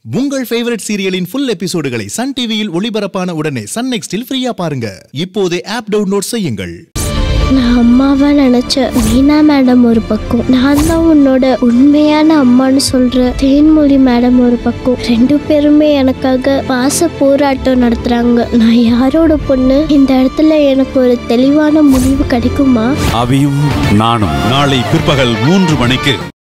உங்கள் ஃபேவரட் சீரியலின் ஃபுல் எபிசோடுகளை சன் டிவியில் ஒளிபரப்பான உடனே சன் நெக்ஸ்டில் ஃப்ரீயா பாருங்க. இப்போதே ஆப் டவுன்லோட் செய்யுங்கள். நான் அம்மாவா நினைச்ச மீனா மேடம் ஒரு பக்கம், நான் தான் உன்னோட உண்மையான அம்மான்னு சொல்ற தேன்மொழி மேடம் ஒரு பக்கம். ரெண்டு பேருமே எனக்காக பாச போராட்டம் நடத்துறாங்க. நான் யாரோட பொண்ணு? இந்த இடத்துல எனக்கு ஒரு தெளிவான முடிவு கிடைக்குமா? அபியும் நானும் நாளை பிற்பகல் 3 மணிக்கு.